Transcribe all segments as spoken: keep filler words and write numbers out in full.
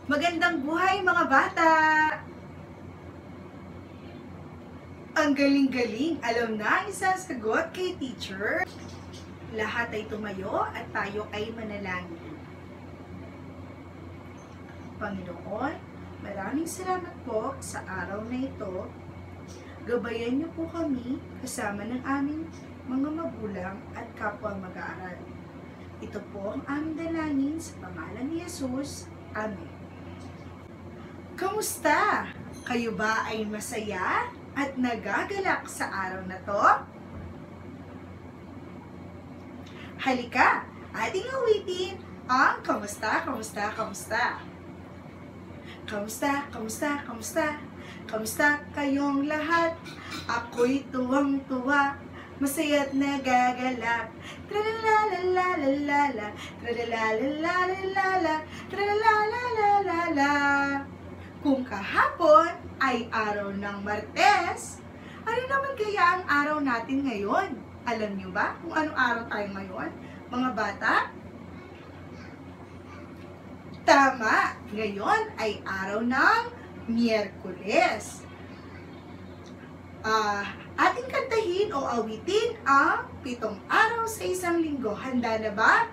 Magandang buhay mga bata! Ang galing-galing! Alam na ang isasagot kay teacher. Lahat ay tumayo at tayo ay manalangin. Panginoon, maraming salamat po sa araw na ito. Gabayan niyo po kami kasama ng aming mga magulang at kapwa mag-aaral. Ito po ang aming dalangin sa pangalan ni Jesus. Amen. Kamusta? Kayo ba ay masaya at nagagalak sa araw na to? Halika, ating awitin ang kamusta, kamusta, kamusta. Kamusta, kamusta, kamusta. Kamusta kayong lahat? Ako'y tuwang-tuwa, masaya't nagagalak. Tra-la-la-la-la-la-la, tra-la-la-la-la-la-la, tra-la-la-la-la-la. Kung kahapon ay araw ng Martes, ano naman kaya ang araw natin ngayon? Alam niyo ba kung anong araw tayo ngayon, mga bata? Tama! Ngayon ay araw ng Miyerkules. Ah, uh, ating kantahin o awitin ang pitong araw sa isang linggo. Handa na ba?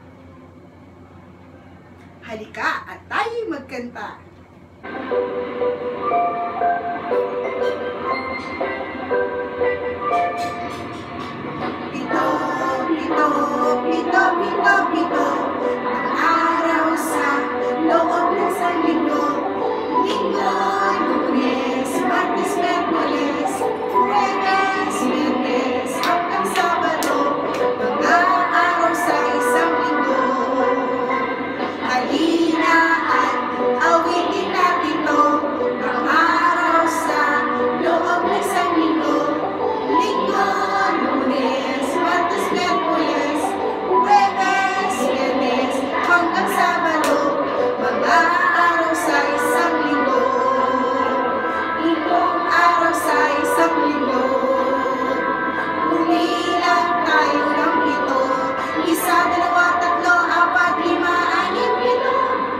Halika at tayo'y magkanta. Pito, pito, pito, pito, pito, ang araw sa loob ng isang linggo. Linggo, Lunes, Martes, Miyerkules, Huwebes, Biyernes, hanggang Sabado, mga araw sa isang linggo. Halina at awitin natin to, ang araw sa loob ng isang linggo. Linggo, Lunes, Martes, Miyerkules, Huwebes, Biyernes, hanggang Sabado, mga araw sa isang linggo. Itong araw sa isang linggo, umilang tayo ng pito. Isa, dalawa, tatlo, apat, lima, anim, pito.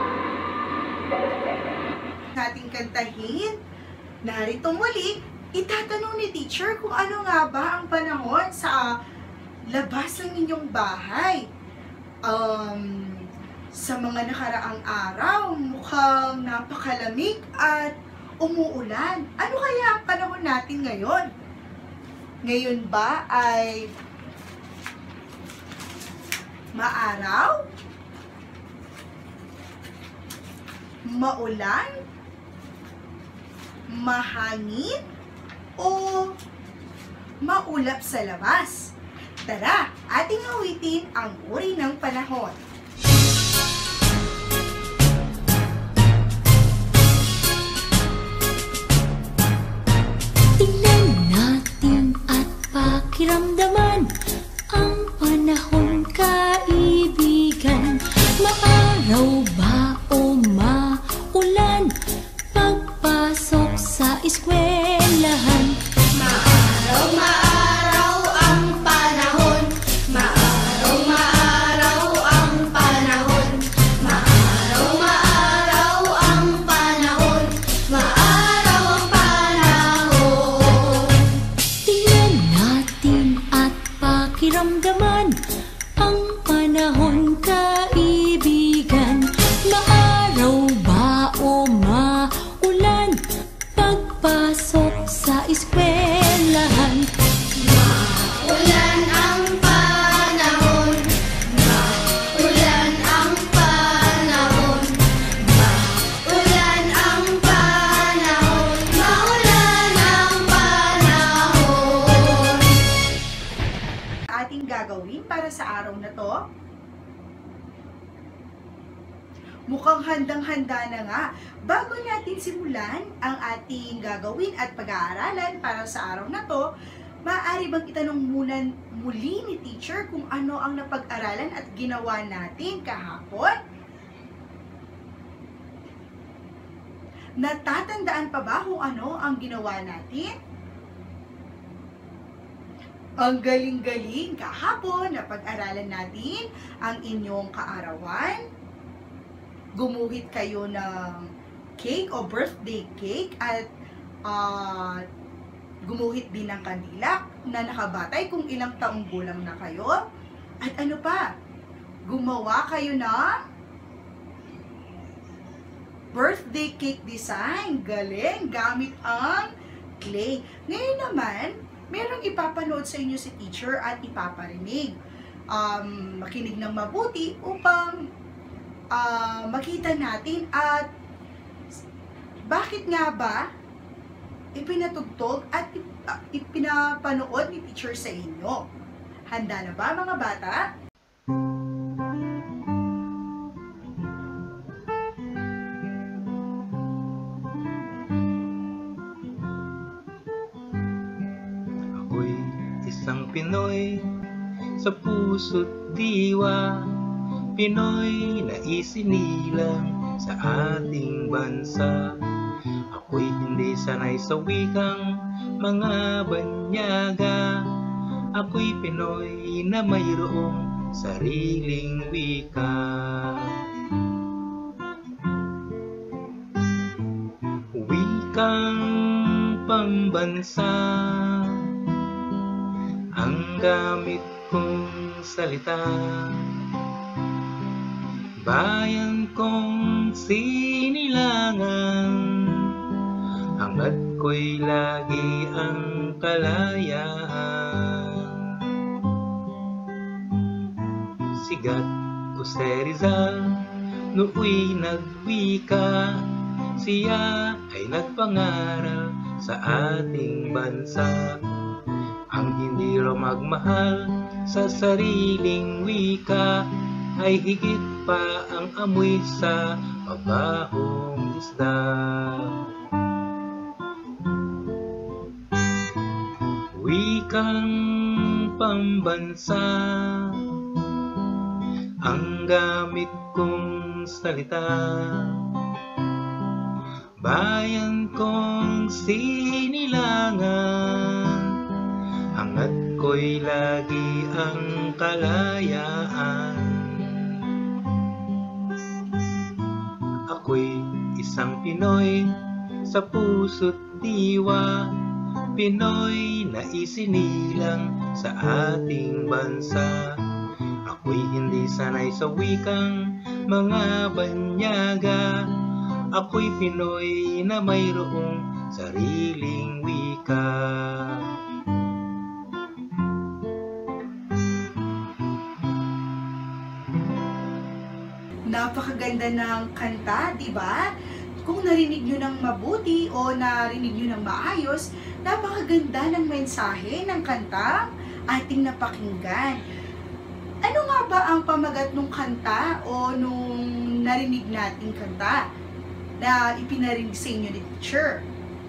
Nating kantahin. Narito muli, itatanong ni teacher kung ano nga ba ang panahon sa labas ng inyong bahay. Um, sa mga nakaraang araw, mukhang napakalamig at umuulan. Ano kaya ang panahon natin ngayon? Ngayon ba ay maaraw? Maulan? Mahangin? O maulap sa labas? Tara, ating awitin ang uri ng panahon. Tingnan natin at pakiramdaman ang panahon, kaibigan. Maaraw ba o maulan pagpasok sa eskwelahan? Maaraw, maaraw ang panahon. Maaraw, maaraw ang panahon. Maaraw, maaraw ang panahon. Maaraw ang panahon. Tingnan natin at pakiramdaman ang panahon, kaibigan. Maaraw ba o maulan pagpasok sa eskwelahan? Maulan ang panahon. Maulan ang panahon. Maulan ang panahon. Maulan ang panahon. Ating gagawin para sa araw na to? Mukhang handang-handa na nga. Bago natin simulan ang ating gagawin at pag-aaralan para sa araw na to, maaari bang itanong muna muli ni teacher kung ano ang napag-aralan at ginawa natin kahapon? Natatandaan pa ba kung ano ang ginawa natin? Ang galing-galing! Kahapon, napag-aralan natin ang inyong kaarawan. Gumuhit kayo ng cake o birthday cake at uh, gumuhit din ng kandila na nakabatay kung ilang taong gulang na kayo. At ano pa, gumawa kayo ng birthday cake design. Galing, gamit ang clay. Ngayon naman, merong ipapanood sa inyo si teacher at ipaparinig. Um, makinig ng mabuti upang uh, makita natin at bakit nga ba ipinatugtog at uh, ipinapanood ni teacher sa inyo. Handa na ba mga bata? Ako'y isang Pinoy sa puso't diwa, Pinoy na isinilang sa ating bansa. Ako'y hindi sanay sa wikang mga banyaga, ako'y Pinoy na mayroong sariling wika. Wikang pambansa ang gamit kong salita, bayan kong sinilangan, hangad ko'y lagi ang kalayaan. Sigat Jose Rizal nooy nagwika, siya ay nagpangaral sa ating bansa. Ang hindi raw magmahal sa sariling wika ay higit pa ang amoy sa mabahong isda. Wikang pambansa ang gamit kong salita, bayan kong sinilangan, hangad ko'y lagi ang kalayaan. Ako'y isang Pinoy sa puso't diwa, Pinoy na isinilang sa ating bansa. Ako'y hindi sanay sa wikang mga banyaga, ako'y Pinoy na mayroong sariling wika. Napakaganda ng kanta, di ba? Kung narinig nyo ng mabuti o narinig nyo ng maayos, napakaganda ng mensahe ng kanta ating napakinggan. Ano nga ba ang pamagat ng kanta o nung narinig nating kanta na ipinarinig sa inyo ni teacher?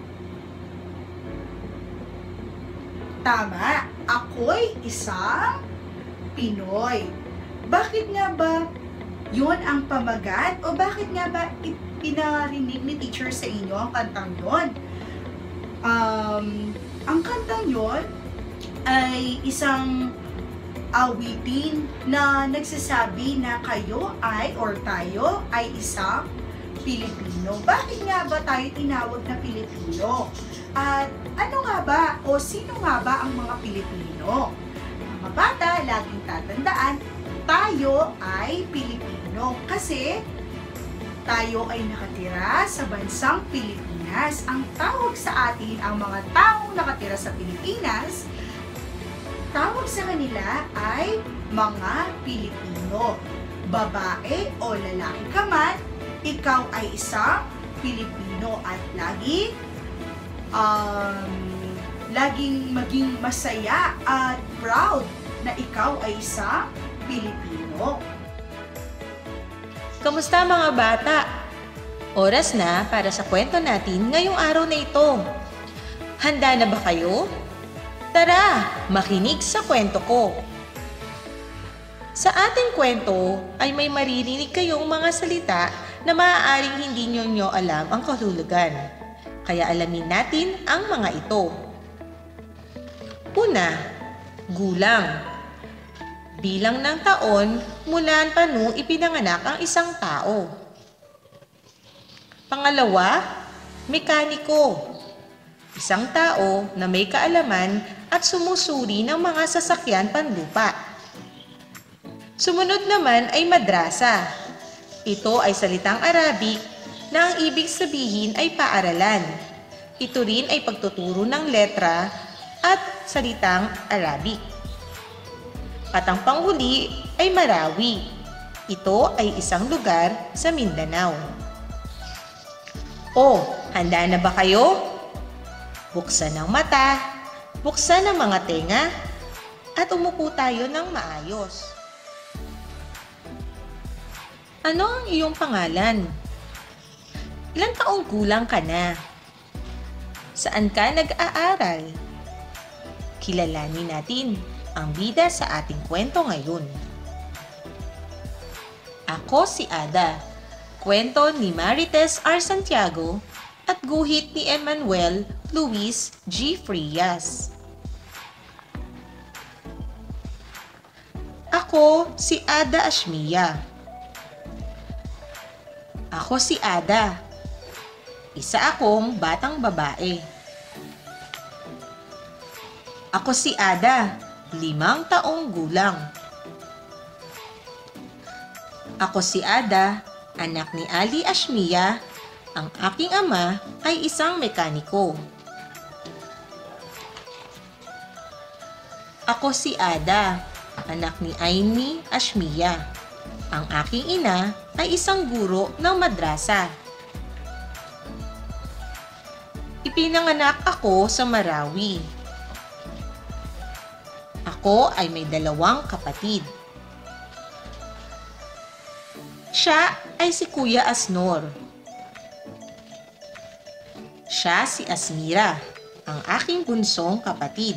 Tama, ako'y isang Pinoy. Bakit nga ba yun ang pamagat o bakit nga ba ipinarinig ni teacher sa inyo ang kantang yun? Um, ang kantang yun ay isang awitin na nagsasabi na kayo ay or tayo ay isang Pilipino. Bakit nga ba tayo tinawag na Pilipino? At ano nga ba o sino nga ba ang mga Pilipino? Mga bata, laging tatandaan, tayo ay Pilipino kasi tayo ay nakatira sa bansang Pilipinas. Ang tawag sa atin, ang mga taong nakatira sa Pilipinas, tawag sa kanila ay mga Pilipino. Babae o lalaki ka man, ikaw ay isang Pilipino at lagi um, laging maging masaya at proud na ikaw ay isang Pilipino. Kamusta mga bata? Oras na para sa kwento natin ngayong araw na ito. Handa na ba kayo? Tara, makinig sa kwento ko. Sa ating kwento ay may maririnig kayong mga salita na maaaring hindi nyo nyo alam ang kahulugan. Kaya alamin natin ang mga ito. Una, gulang. Bilang ng taon mula pa nung ipinanganak ang isang tao. Pangalawa, mekaniko. Isang tao na may kaalaman at sumusuri ng mga sasakyan panlupa. Sumunod naman ay madrasa. Ito ay salitang Arabic na ang ibig sabihin ay paaralan. Ito rin ay pagtuturo ng letra at salitang Arabic. At ang panghuli ay Marawi. Ito ay isang lugar sa Mindanao. O, handa na ba kayo? Buksan ang mata, buksan ang mga tenga, at umupo tayo ng maayos. Ano ang iyong pangalan? Ilang taong gulang ka na? Saan ka nag-aaral? Kilalanin natin ang bida sa ating kwento ngayon. Ako si Ada, kwento ni Marites R. Santiago at guhit ni Emmanuel Luis G. Frias. Ako si Ada Ashmia. Ako si Ada. Isa akong batang babae. Ako si Ada, limang taong gulang. Ako si Ada, anak ni Ali Ashmia. Ang aking ama ay isang mekaniko. Ako si Ada, anak ni Aini Ashmia. Ang aking ina ay isang guro ng madrasa. Ipinanganak ako sa Marawi. Ako ay may dalawang kapatid. Siya ay si Kuya Asnor. Siya si Asmira, ang aking bunsong kapatid.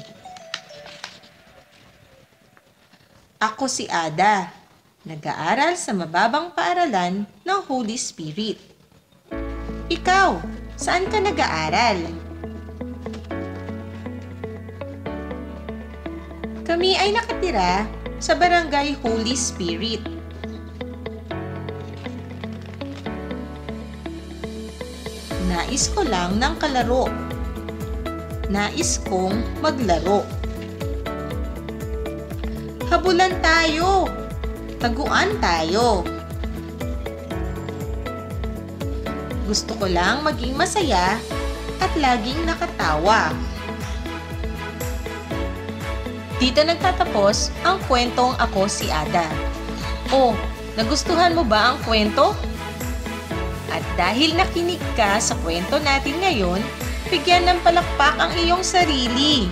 Ako si Ada, nag-aaral sa mababang paaralan ng Holy Spirit. Ikaw, saan ka nag-aaral? Kami ay nakatira sa Barangay Holy Spirit. Nais ko lang ng kalaro. Nais kong maglaro. Habulan tayo. Taguan tayo. Gusto ko lang maging masaya at laging nakatawa. Dito nagtatapos ang kwentong Ako si Ada. O, nagustuhan mo ba ang kwento? At dahil nakinig ka sa kwento natin ngayon, bigyan ng palakpak ang iyong sarili.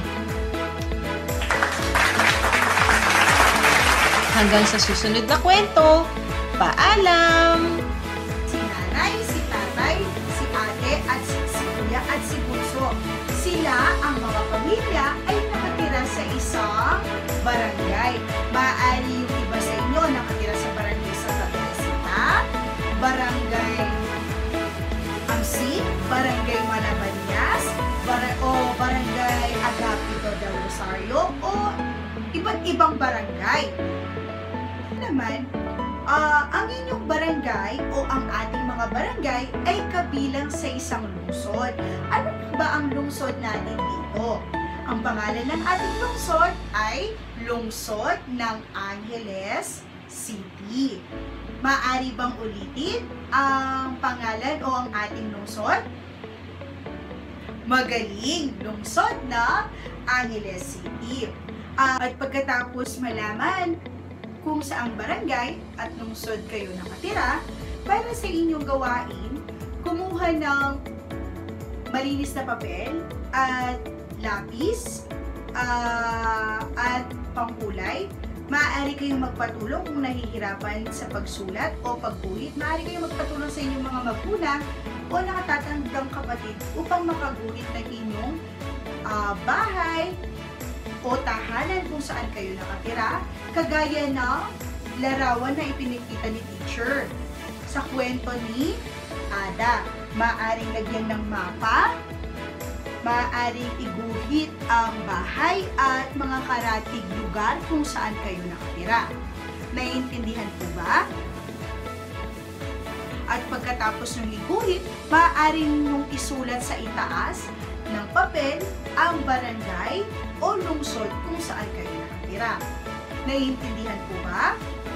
Hanggang sa susunod na kwento, paalam! Si nanay, si tatay, si ate, at si, si kuya, at si bunso. Sila, ang mga pamilya, ay nakatira sa isang barangay. Maaari yung iba sa inyo nakatira sa barangay sa Tagasita, barangay Amsin, barangay Manabanyas, bar- o barangay Agapito del Rosario, o iba't ibang barangay. Naman, uh, ang inyong barangay o ang ating mga barangay ay kabilang sa isang lungsod. Ano ba ang lungsod natin dito? Ang pangalan ng ating lungsod ay Lungsod ng Angeles City. Maaari bang ulitin ang pangalan o ang ating lungsod? Magaling! Lungsod ng Angeles City. Uh, at pagkatapos malaman kung saang barangay at lungsod kayo nakatira, para sa inyong gawain, kumuha ng malinis na papel at lapis uh, at pangkulay. Maaari kayong magpatulong kung nahihirapan sa pagsulat o pagguhit. Maaari kayong magpatulong sa inyong mga magulang o nakatatandang kapatid upang makaguhit ng inyong uh, bahay o tahanan kung saan kayo nakatira, kagaya ng larawan na ipinakita ni teacher sa kwento ni Ada. Maaaring lagyan ng mapa, maaaring iguhit ang bahay at mga karatig lugar kung saan kayo nakatira. Naiintindihan po ba? At pagkatapos ng iguhit, maaari ninyong isulat sa itaas ng papel ang barangay o lungsod kung saan kayo nakatira. Naiintindihan po ba?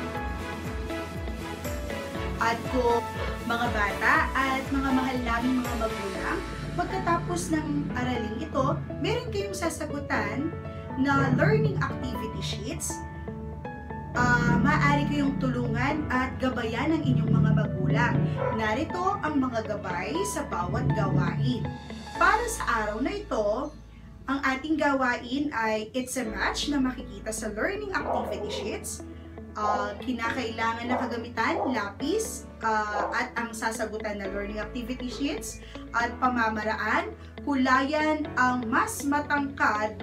At kung mga bata at mga mahal naming mga magulang, pagkatapos ng araling ito, meron kayong sasagutan na learning activity sheets. Uh, maaari kayong tulungan at gabayan ng inyong mga magulang. Narito ang mga gabay sa bawat gawain. Para sa araw na ito, ang ating gawain ay it's a match na makikita sa learning activity sheets. Uh, kinakailangan na kagamitan, lapis, uh, at ang sasagutan na learning activity sheets at pamamaraan, kulayan ang mas matangkad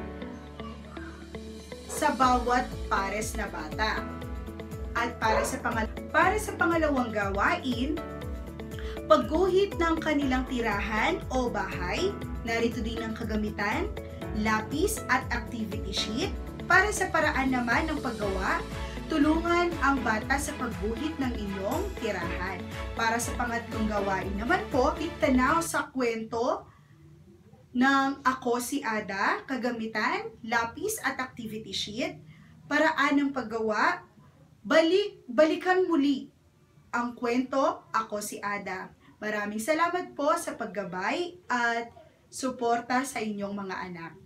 sa bawat pares na bata. At para sa, pangal para sa pangalawang gawain, pagguhit ng kanilang tirahan o bahay, narito din ang kagamitan, lapis at activity sheet. Para sa paraan naman ng paggawa, tulungan ang bata sa pagguhit ng inyong tirahan. Para sa pangatlong gawain naman po, itanaw sa kwento ng Ako si Ada, kagamitan, lapis at activity sheet. Paraan ng paggawa, balik, balikan muli ang kwento Ako si Ada. Maraming salamat po sa paggabay at suporta sa inyong mga anak.